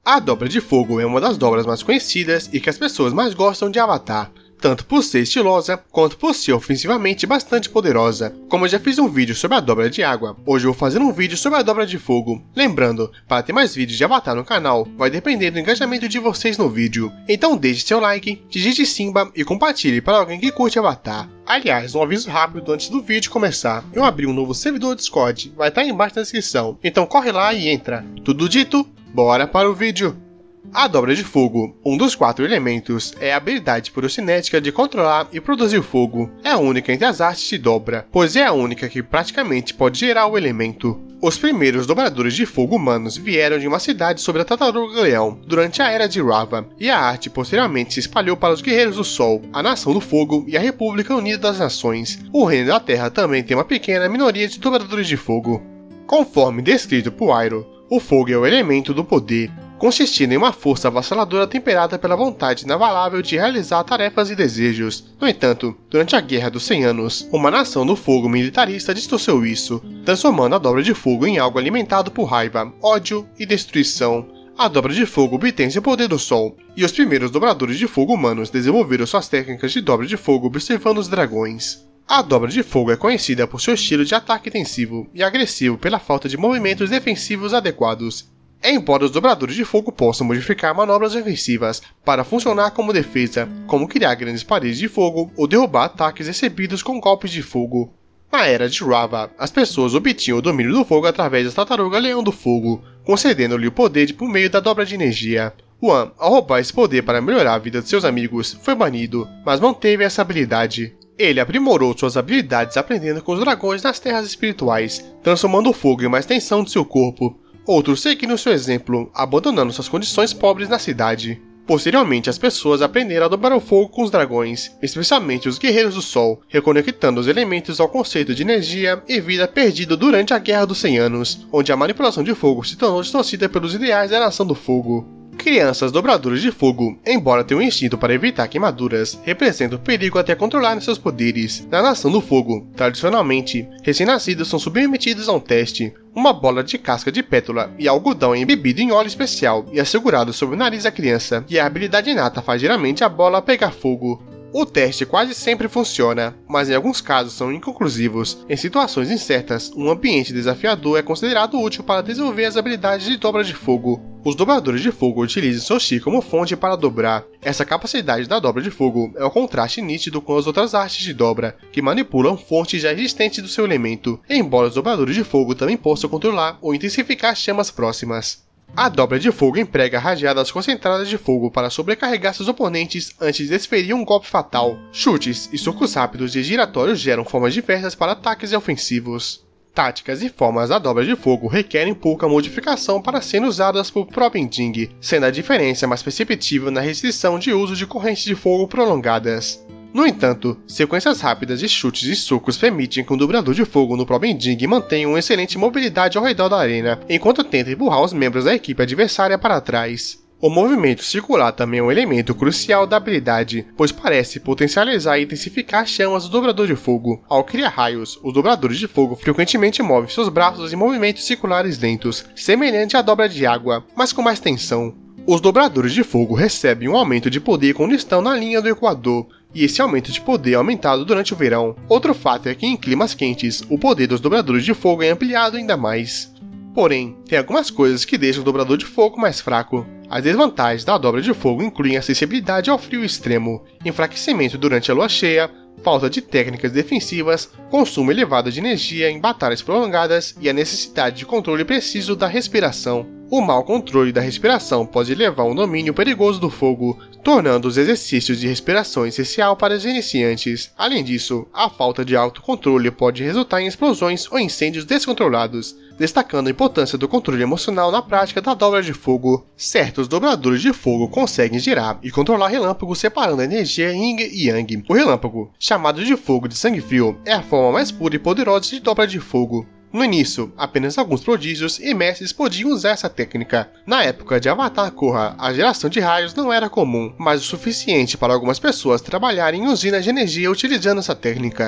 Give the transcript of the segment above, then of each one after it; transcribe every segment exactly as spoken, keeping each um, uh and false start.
A dobra de fogo é uma das dobras mais conhecidas e que as pessoas mais gostam de Avatar, tanto por ser estilosa, quanto por ser ofensivamente bastante poderosa. Como eu já fiz um vídeo sobre a dobra de água, hoje eu vou fazer um vídeo sobre a dobra de fogo. Lembrando, para ter mais vídeos de Avatar no canal, vai depender do engajamento de vocês no vídeo. Então deixe seu like, digite Simba e compartilhe para alguém que curte Avatar. Aliás, um aviso rápido antes do vídeo começar, eu abri um novo servidor Discord, vai estar aí embaixo na descrição, então corre lá e entra. Tudo dito, bora para o vídeo! A dobra de fogo, um dos quatro elementos, é a habilidade pirocinética de controlar e produzir fogo. É a única entre as artes de dobra, pois é a única que praticamente pode gerar o elemento. Os primeiros dobradores de fogo humanos vieram de uma cidade sobre a Tartaruga Leão, durante a Era de Raava, e a arte posteriormente se espalhou para os Guerreiros do Sol, a Nação do Fogo e a República Unida das Nações. O Reino da Terra também tem uma pequena minoria de dobradores de fogo. Conforme descrito por Iroh, o fogo é o elemento do poder, consistindo em uma força avassaladora temperada pela vontade inabalável de realizar tarefas e desejos. No entanto, durante a Guerra dos cem Anos, uma nação do fogo militarista distorceu isso, transformando a dobra de fogo em algo alimentado por raiva, ódio e destruição. A dobra de fogo obtém seu poder do sol, e os primeiros dobradores de fogo humanos desenvolveram suas técnicas de dobra de fogo observando os dragões. A dobra de fogo é conhecida por seu estilo de ataque intensivo e agressivo pela falta de movimentos defensivos adequados. Embora os dobradores de fogo possam modificar manobras ofensivas para funcionar como defesa, como criar grandes paredes de fogo ou derrubar ataques recebidos com golpes de fogo. Na Era de Raava, as pessoas obtinham o domínio do fogo através da Tartaruga Leão do Fogo, concedendo-lhe o poder por meio da dobra de energia. Wan, ao roubar esse poder para melhorar a vida de seus amigos, foi banido, mas manteve essa habilidade. Ele aprimorou suas habilidades aprendendo com os dragões nas terras espirituais, transformando o fogo em uma extensão de seu corpo. Outros seguiram seu exemplo, abandonando suas condições pobres na cidade. Posteriormente, as pessoas aprenderam a dobrar o fogo com os dragões, especialmente os Guerreiros do Sol, reconectando os elementos ao conceito de energia e vida perdido durante a Guerra dos cem Anos, onde a manipulação de fogo se tornou distorcida pelos ideais da Nação do Fogo. Crianças dobradoras de fogo, embora tenham um instinto para evitar queimaduras, representam perigo até controlar seus poderes. Na Nação do Fogo, tradicionalmente, recém-nascidos são submetidos a um teste. Uma bola de casca de pétala e algodão é embebido em óleo especial e assegurado sobre o nariz da criança, e a habilidade inata faz geralmente a bola pegar fogo. O teste quase sempre funciona, mas em alguns casos são inconclusivos. Em situações incertas, um ambiente desafiador é considerado útil para desenvolver as habilidades de dobra de fogo. Os dobradores de fogo utilizam seu chi como fonte para dobrar. Essa capacidade da dobra de fogo é o contraste nítido com as outras artes de dobra, que manipulam fontes já existentes do seu elemento, embora os dobradores de fogo também possam controlar ou intensificar chamas próximas. A dobra de fogo emprega rajadas concentradas de fogo para sobrecarregar seus oponentes antes de desferir um golpe fatal. Chutes e socos rápidos e giratórios geram formas diversas para ataques ofensivos. Táticas e formas da dobra de fogo requerem pouca modificação para serem usadas por Pro-bending, sendo a diferença mais perceptível na restrição de uso de correntes de fogo prolongadas. No entanto, sequências rápidas de chutes e socos permitem que um dobrador de fogo no Pro-bending mantenha uma excelente mobilidade ao redor da arena, enquanto tenta empurrar os membros da equipe adversária para trás. O movimento circular também é um elemento crucial da habilidade, pois parece potencializar e intensificar as chamas do dobrador de fogo. Ao criar raios, os dobradores de fogo frequentemente movem seus braços em movimentos circulares lentos, semelhante à dobra de água, mas com mais tensão. Os dobradores de fogo recebem um aumento de poder quando estão na linha do equador, e esse aumento de poder é aumentado durante o verão. Outro fato é que em climas quentes, o poder dos dobradores de fogo é ampliado ainda mais. Porém, tem algumas coisas que deixam o dobrador de fogo mais fraco. As desvantagens da dobra de fogo incluem acessibilidade ao frio extremo, enfraquecimento durante a lua cheia, falta de técnicas defensivas, consumo elevado de energia em batalhas prolongadas e a necessidade de controle preciso da respiração. O mau controle da respiração pode levar a um domínio perigoso do fogo, tornando os exercícios de respiração essencial para os iniciantes. Além disso, a falta de autocontrole pode resultar em explosões ou incêndios descontrolados, destacando a importância do controle emocional na prática da dobra de fogo. Certos dobradores de fogo conseguem gerar e controlar relâmpagos separando a energia Yin e Yang. O relâmpago, chamado de fogo de sangue frio, é a forma mais pura e poderosa de dobra de fogo. No início, apenas alguns prodígios e mestres podiam usar essa técnica. Na época de Avatar Korra, a geração de raios não era comum, mas o suficiente para algumas pessoas trabalharem em usinas de energia utilizando essa técnica.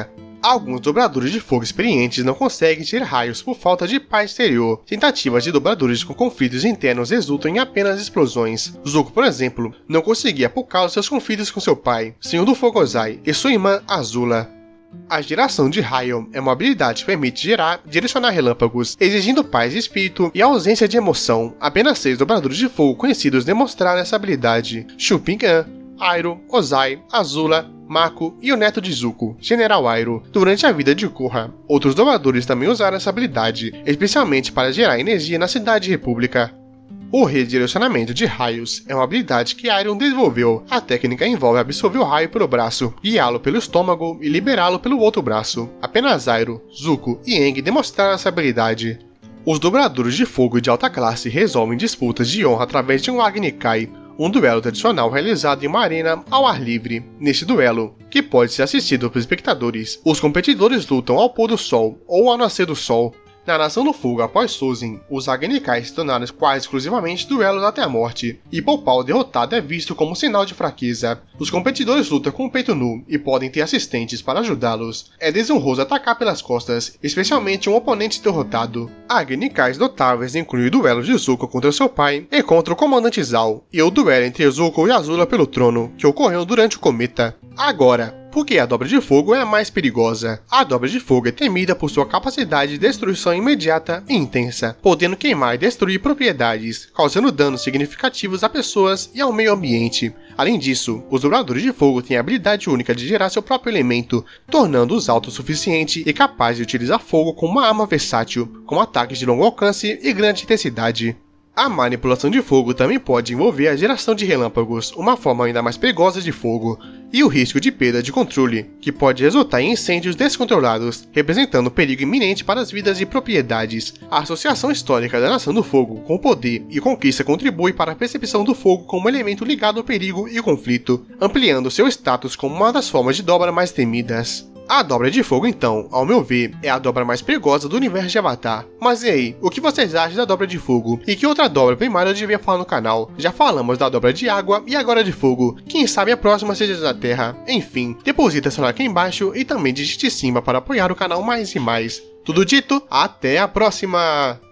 Alguns dobradores de fogo experientes não conseguem tirar raios por falta de paz exterior. Tentativas de dobradores com conflitos internos resultam em apenas explosões. Zuko, por exemplo, não conseguia por causa de seus conflitos com seu pai, Senhor do Fogo Ozai, e sua irmã Azula. A geração de raio é uma habilidade que permite gerar e direcionar relâmpagos, exigindo paz de espírito e ausência de emoção. Apenas seis dobradores de fogo conhecidos demonstraram essa habilidade: Chupingan, Iroh, Ozai, Azula, Mako e o neto de Zuko, General Iroh, durante a vida de Korra. Outros dobradores também usaram essa habilidade, especialmente para gerar energia na Cidade República. O redirecionamento de raios é uma habilidade que Iroh desenvolveu. A técnica envolve absorver o raio pelo braço, guiá-lo pelo estômago e liberá-lo pelo outro braço. Apenas Iroh, Zuko e Aang demonstraram essa habilidade. Os dobradores de fogo de alta classe resolvem disputas de honra através de um Agni Kai, um duelo tradicional realizado em uma arena ao ar livre. Neste duelo, que pode ser assistido por espectadores, os competidores lutam ao pôr do sol ou ao nascer do sol. Na Nação do Fogo após Sozin, os Agni Kai se tornaram quase exclusivamente duelos até a morte, e poupar o derrotado é visto como sinal de fraqueza. Os competidores lutam com o peito nu e podem ter assistentes para ajudá-los. É desonroso atacar pelas costas, especialmente um oponente derrotado. Agni Kais notáveis incluem o duelo de Zuko contra seu pai e contra o comandante Zal, e o duelo entre Zuko e Azula pelo trono, que ocorreu durante o cometa. Agora, por que a dobra de fogo é a mais perigosa? A dobra de fogo é temida por sua capacidade de destruição imediata e intensa, podendo queimar e destruir propriedades, causando danos significativos a pessoas e ao meio ambiente. Além disso, os dobradores de fogo têm a habilidade única de gerar seu próprio elemento, tornando-os autossuficientes e capazes de utilizar fogo como uma arma versátil, com ataques de longo alcance e grande intensidade. A manipulação de fogo também pode envolver a geração de relâmpagos, uma forma ainda mais perigosa de fogo, e o risco de perda de controle, que pode resultar em incêndios descontrolados, representando perigo iminente para as vidas e propriedades. A associação histórica da Nação do Fogo com poder e conquista contribui para a percepção do fogo como elemento ligado ao perigo e conflito, ampliando seu status como uma das formas de dobra mais temidas. A dobra de fogo, então, ao meu ver, é a dobra mais perigosa do universo de Avatar. Mas e aí, o que vocês acham da dobra de fogo? E que outra dobra primária eu devia falar no canal? Já falamos da dobra de água e agora de fogo. Quem sabe a próxima seja da terra. Enfim, deposita seu like aqui embaixo e também digite cima para apoiar o canal mais e mais. Tudo dito, até a próxima!